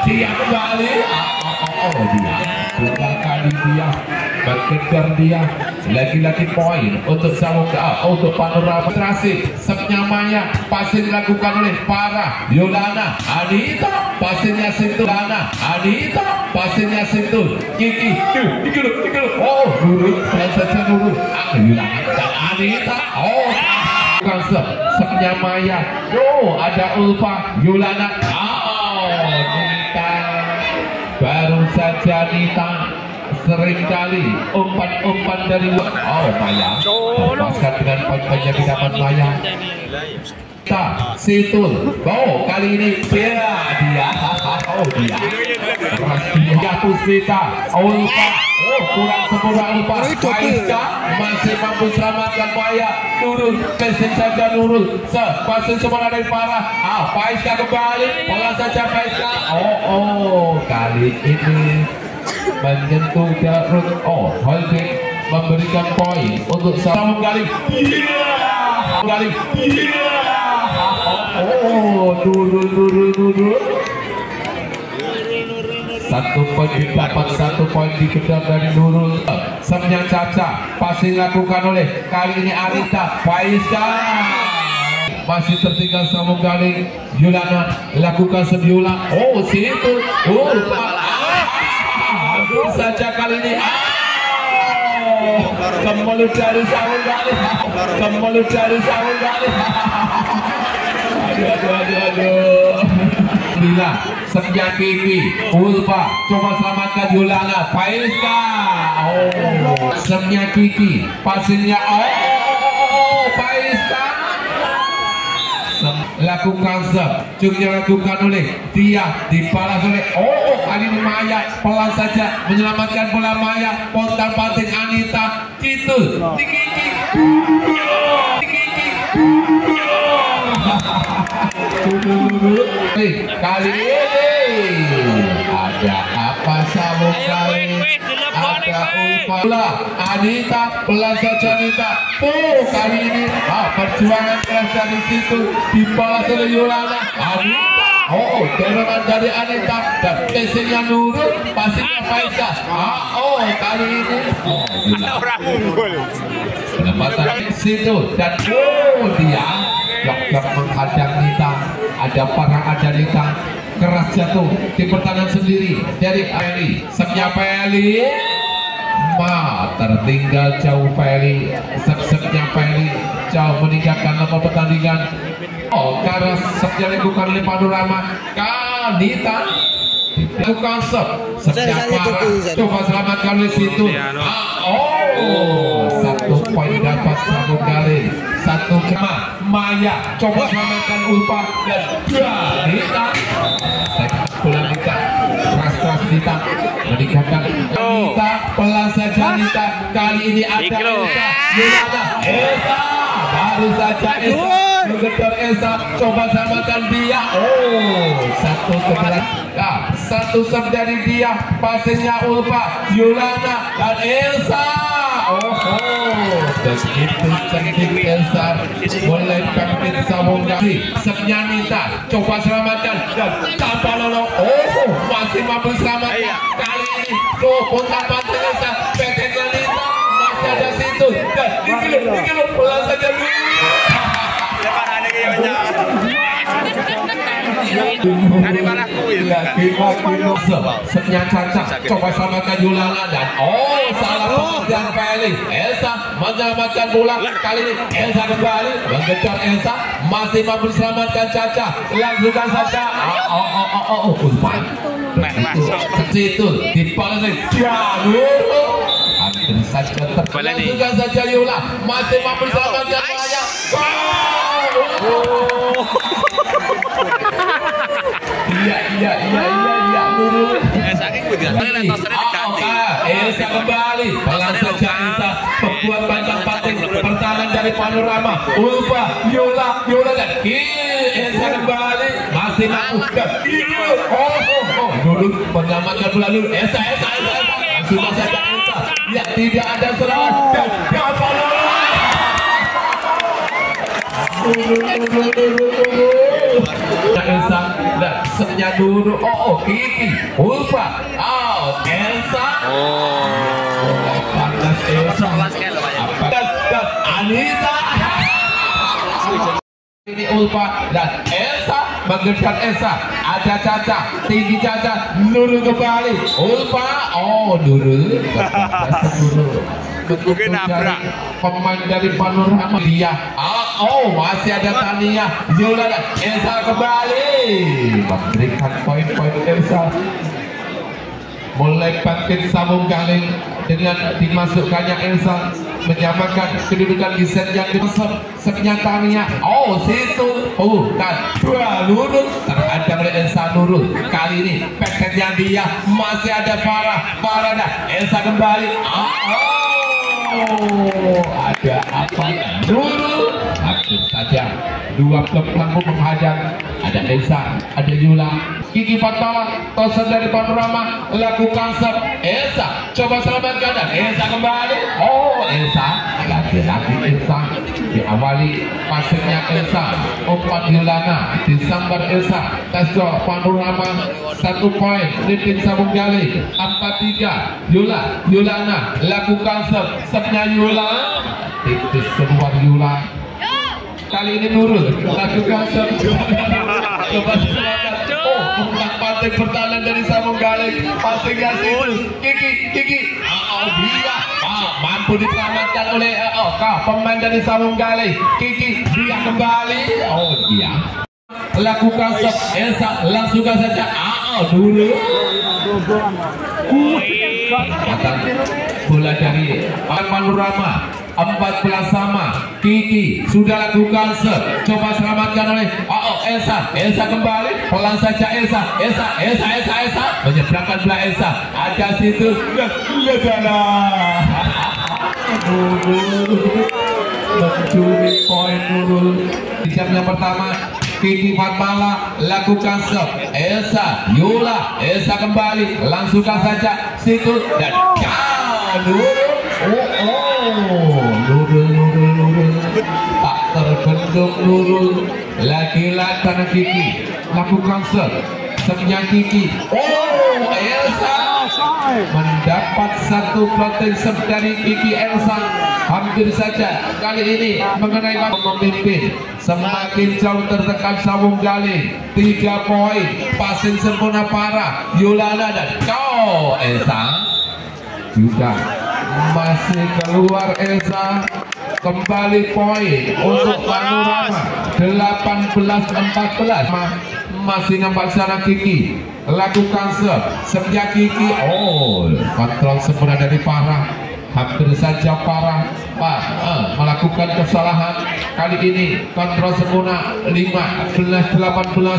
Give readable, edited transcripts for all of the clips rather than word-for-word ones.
dia kembali. Dia dua kali dia berkejar dia. Lagi-lagi poin untuk Samudra, untuk Panorama. Terasi sepnya Maya, pasir dilakukan oleh para Yolana Anita, pasirnya situ Lana Anita, pasirnya situ Kiki. Nurul, saja Nurul, Yolana dan Anita. Sepnya Maya, ada Ulfa Yolana. Nita, baru saja Nita seringkali umpan-umpan dari luar. Maya lepaskan dengan poin-poinnya didapat Maya. Situl, kali ini dia Puspita, Ulfa, kurang sempurna Ulfa. Faiska masih mampu selamatkan Maya. Nurul, mesin saja Nurul, pasir sempurna dari Farah. Faiska kembali, pelan saja Faiska. Kali ini menyentuh Darut. Holding memberikan poin untuk Salam kali. Nurul. 1 poin didapat, 1 poin dikejar dari Nurul. Semnya Caca, pasir dilakukan oleh kali ini Arita. Faiska masih tertinggal sambung kali. Yulana lakukan sebiulang. Situ. Hampir saja kali ini. Kembali dari sambung kali. Aduh. Sepnya Kiki, Ulfa, coba selamatkan Yolana. Faiska, sepnya Kiki, pasirnya Faiska. Lakukan cuknya lakukan oleh dia, dibalas oleh kali ini Maya, pelan saja menyelamatkan bola Maya. Pontang panting Anita, gitu di Kiki. Kali ini ada apa Sambung kali? Ada Ulfa, Anita, pelan saja Anita. Kali ini perjuangan keras dari situ dibalas oleh Yolana. Anita, dorongan dari Anita dan mesinnya Nurul, pasirnya Faiska. Kali ini penempatan situ dan dia yang menghadang Nita. Ada Nita keras jatuh di pertahanan sendiri dari Feli. Sepnya Feli tertinggal jauh. Feli sepnya Feli jauh meninggalkan nomor pertandingan. Karena sepnya dilakukan oleh Panorama. Nita lakukan sepnya Farah, coba selamatkan oleh situ. 1 poin dapat sambung kali. 1 kema Maya, coba selamatkan Ulfa dan Nita. Bola Nita, keras Nita meninggalkan Nita, pelan saja Nita. Kali ini ada Esa, Esa, baru saja Esa mengejar Esa, coba selamatkan dia. 1 kebetulan. 1 serve dari dia, pasirnya Ulfa, Yolana dan Esa. Begitu cantik Elsa, mulai kapten sambung kali. Sepnya Nita, coba selamatkan dan tanpa nolong. Masih mampu selamatkan. Kali ini pontang panting Elsa, peteknya Nita masih ada situ dan dikilo pelan saja dulu. Sepnya Caca, coba selamatkan Yolana dan salah pengertian Feli. Elsa menyelamatkan bola. Kali ini Elsa kembali mengejar Elsa, masih mampu diselamatkan Caca. Langsungkan saja. Ulfa itu dibalas Nurul. Hampir saja langsungkan saja Yola, masih mampu diselamatkan Maya. Iya Nurul. Elsa kembali, pelan saja Elsa membuat panjang-panting pertahanan dari Panorama. Ulfa, Yola dan Elsa kembali, masih mampu. Nurul menyelamatkan bola Nurul. Elsa langsung saja Elsa. Ya, tidak ada serangan dan Panorama. Elsa dan senyaduru. Kiki Ulfa out. Elsa panas Elsa dan Anita. Ini Ulfa dan Elsa mengejar Elsa. Ada Caca, tinggi Caca, Nurul kembali. Ulfa, Nurul. Bukan nabrak. Pemain dari Panorama dia. Masih ada Tania, Yola dan Elsa kembali. Memberikan poin-poin Elsa. Mulai bangkit sambung galing dengan dimasukkannya Elsa, menyamakan kedudukan di set yang setnya Tania. Situ dan dua Nurul terhadap oleh Elsa. Nurul kali ini paketnya dia, masih ada Farah dan Elsa kembali. Ada apa? Nurul hampir saja dua klub lampu menghadang. Ada Elsa, ada Yula. Kiki Fatmala, tosan dari Panorama, lakukan serve. Elsa coba selamatkan dan Elsa kembali. Elsa lagi-lagi Elsa diawali passingnya Elsa. Umpan Yulana disambar Elsa. Tesco Panorama 1 poin. Titin sambung gali 4-3. Yulana lakukan serve-nya Yula. Titis keluar Yula. Kali ini Nurul lakukan serve. Coba selamatkan. Umpan pantai pertahanan dari sambung gali. Passingnya situ. Kiki. Dia mampu diselamatkan oleh pemain dari sambung gali. Kiki dia kembali. Dia lakukan serve. Elsa langsungkan saja. Dulu bola dari Panorama 14 sama. Kiki sudah lakukan serve. Coba selamatkan oleh Elsa kembali. Pelan saja Elsa menyeberangkan bola Elsa. Ada situ. Mencuri poin Nurul di jam yang pertama. Kiki Fatmala lakukan serve. Elsa kembali, langsungkan saja situ dan Nurul. Nurul tak terbendung. Nurul lagi-lagi karena Kiki lakukan serve-nya Kiki. Elsa mendapat satu floating serve dari Kiki. Elsa hampir saja kali ini mengenai memimpin. Semakin jauh tertekan sambung gali. 3 poin. Passing sempurna Farah, Yulana dan Elsa juga masih keluar. Elsa kembali poin untuk Panorama 18-14. Masih nampak sana Kiki lakukan serve Kiki. Kontrol sempurna dari Farah. Hampir saja Farah melakukan kesalahan. Kali ini kontrol sempurna 15-18.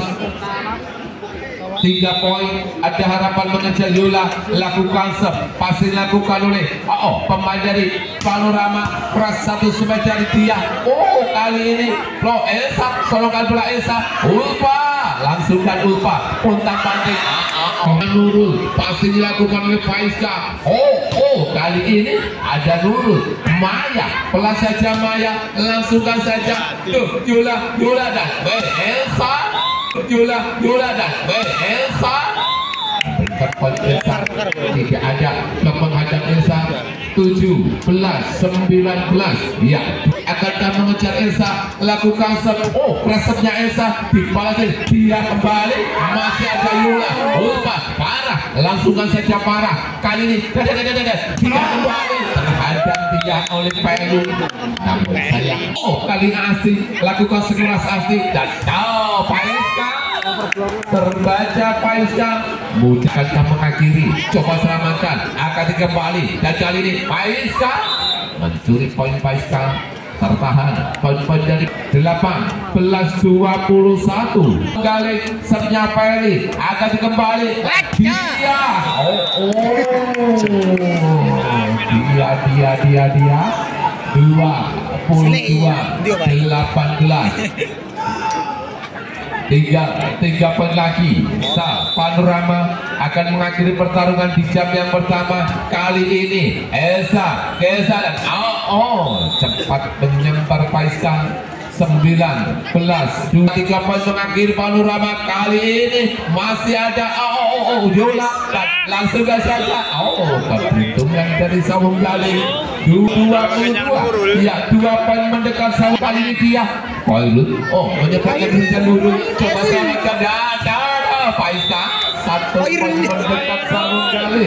3 poin. Ada harapan mengejar Yola. Lakukan serve. Pasti dilakukan oleh pemain dari Panorama. Keras 1 meter dia. Kali ini Elsa solongkan bola Elsa. Ulfa langsungkan Ulfa. Puntang panting. Nurul pasti dilakukan oleh Faiska. Kali ini ada Nurul. Maya pelan saja Maya. Langsungkan saja. Yola dan Elsa. Yola dan Elsa. Elsa tidak ada menghadap Elsa. 17-19. Ya, akan mengejar Elsa. Lakukan serve. Resepnya Elsa dibalasin. Dia kembali. Masih ada Yola. Farah langsungkan saja Farah. Kali ini dia kembali. Terhadap dia oleh Pelu. Namun sayang. Kali ini Asti lakukan sekeras Asti dan Faiska. Terbaca Faiska. Mudahkan mengakhiri. Coba selamatkan. Akan kembali. Dan kali ini Faiska mencuri poin. Faiska tertahan. Poin-poin dari 18-21. Kali sernya Peli akan kembali. Dia. Dia 22-18. Tiga poin lagi. Panorama akan mengakhiri pertarungan di jam yang pertama. Kali ini Elsa dan cepat menyempar Faiska. 3 poin mengakhiri panorama kali ini. Masih ada Yola langsung saja perhitungan dari Sawung Galing 22. Ya, 2 poin mendekat Sawung kali ini dia Koilut menyebabkan Rizal Nurul coba selamatkan dada Faisal 1 poin mendekat Sawung Galing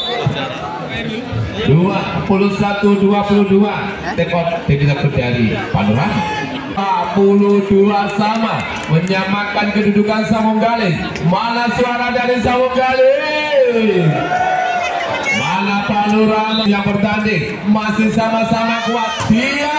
21-22. Tekot tidak terjadi panorama 42 sama menyamakan kedudukan Sawung Galing. Mana suara dari Sawung Galing? Mana panorama yang bertanding? Masih sama-sama kuat. Dia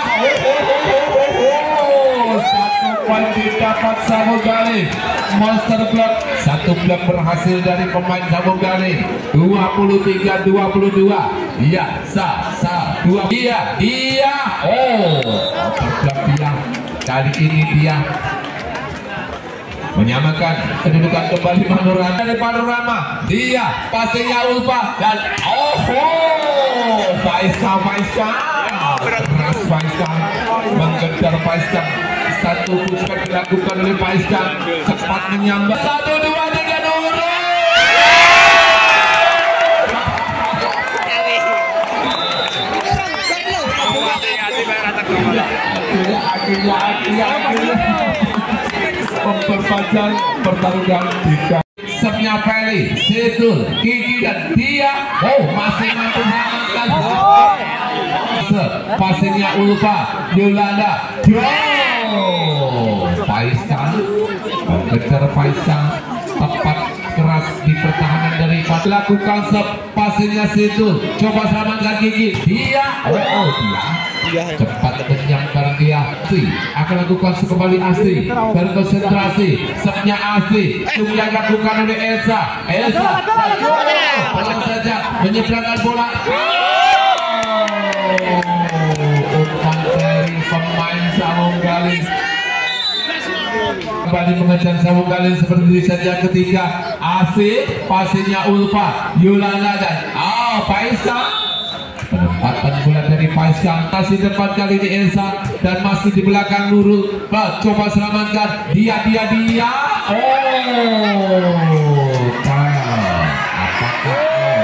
1 poin didapat Sawung Galing. Monster block 1 blok berhasil dari pemain Sawung Galing. 23-22. Iya, dia kali ini dia menyamakan kedudukan kembali panorama dari panorama. Dia passingnya Ulfa dan Faisal mengejar Faisal. 1 push dilakukan oleh Faisal, cepat menyambar 1, 2, 3 Nurul. Akhirnya memperpanjang pertarungan jika sernya Feli, Situl, Kiki dan dia masih mampu mengamankan passingnya Ulfa, Yolanda, Faisal mengejar Faisal, tepat keras di pertahanan dari lakukan passingnya Situl, coba selamatkan Kiki, dia cepat menyambar dia. Akan lakukan kembali Asri, berkonsentrasi sepnya Asri yang dilakukan oleh Elsa pelan saja menyeberangkan bola. Umpan dari pemain Sawung Galing kembali mengejar Sawung Galing seperti saja ketiga. Asri, passingnya Ulfa, Yulana dan Faisal. Penempatan bola dari Faisal, masih depan kali ini Elsa dan masih di belakang Nurul. Coba selamatkan dia. Apakah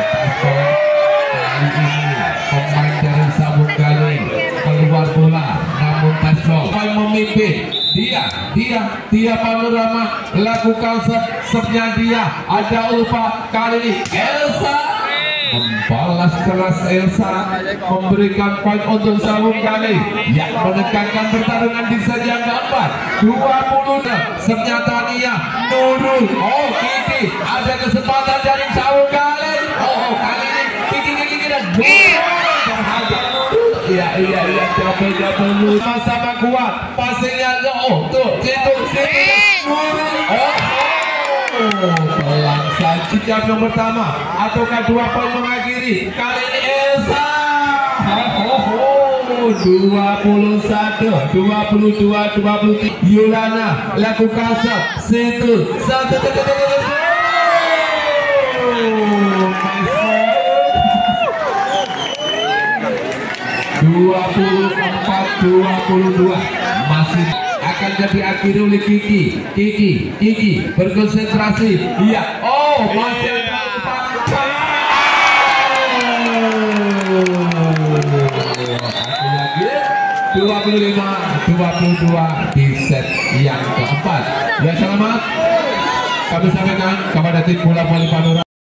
kali ini pemain dari Sawung Galing keluar bola, namun Taslo memimpin. Dia panorama lakukan sernya dia. Ada Ulfa, kali ini Elsa membalas keras. Elsa memberikan poin untuk Sawung Galing yang menekankan pertarungan di set yang keempat. 20. Ternyata Nia Nurul Kiki, ada kesempatan dari Sawung Galing. Kali ini Kiki dan iya double sama kuat passingnya situ Nurul pelan saja jam yang pertama ataukah 2 poin mengakhiri kali ini Elsa 21-22 Yulana lakukan situ 24-22 masih akan diakhiri oleh Kiki berkonsentrasi. Iya, masih ada 25-22 di set yang keempat. Ya, selamat kami sampaikan kepada tim bola voli Pantura.